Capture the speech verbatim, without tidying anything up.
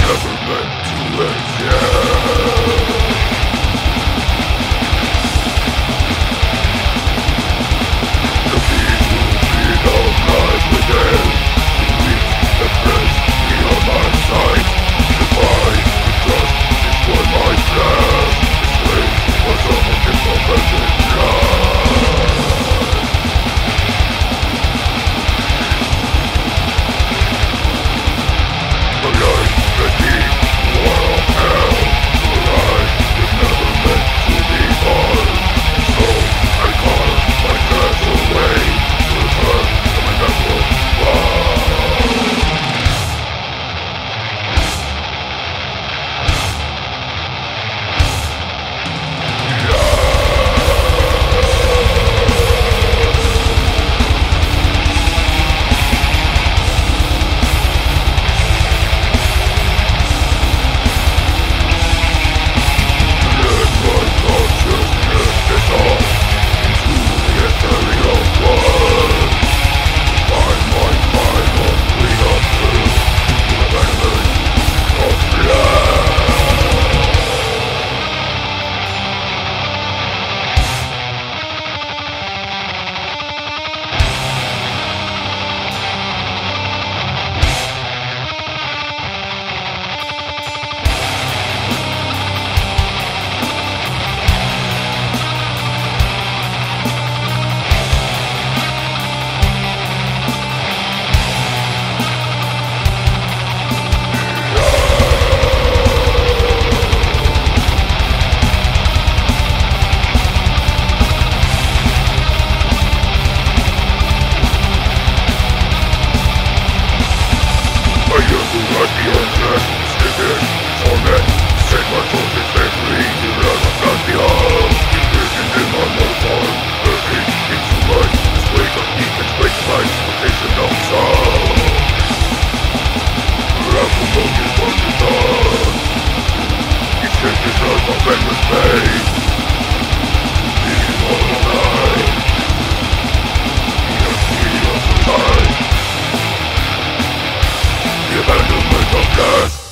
never meant to exist. The beast will feed alive within. Reach the bridge beyond my sight. Defy the trust, destroy my chest. Explain what someone can prevent it just. The light, the deep, war of hell. The light is never meant to be hard. So I carve my chest away to return to my natural world. Let my consciousness dissolve into the ethereal world. Find my final freedom through the abandonment of blood. I yearn to ride beyond death, slipping, torment, set my torches set free, to learn of God beyond. Imprisoned in my mortal form, earthing into life, this wake of heat and space light, rotation of sound. Raffle focus on the dawn, each change is out of endless pain. Being all alive, the empty of the time. The abandonment of death.